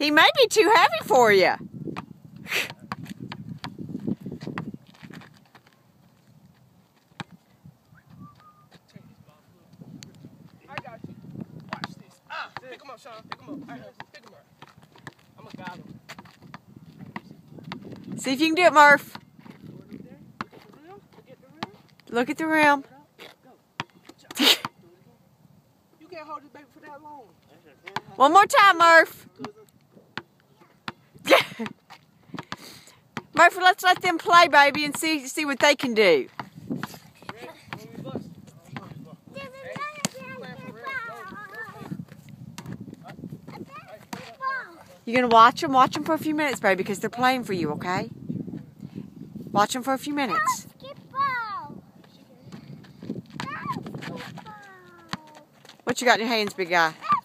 He may be too heavy for you. I got you. Watch this. Pick him up, Sean. Pick him up. Pick him up. I'm gonna guide him. See if you can do it, Murph. Look at the rim. You can't hold this baby for that long. One more time, Murph. Murph, let's let them play, baby, and see what they can do. You're going to watch them? Watch them for a few minutes, baby, because they're playing for you, okay? Watch them for a few minutes. What you got in your hands, big guy?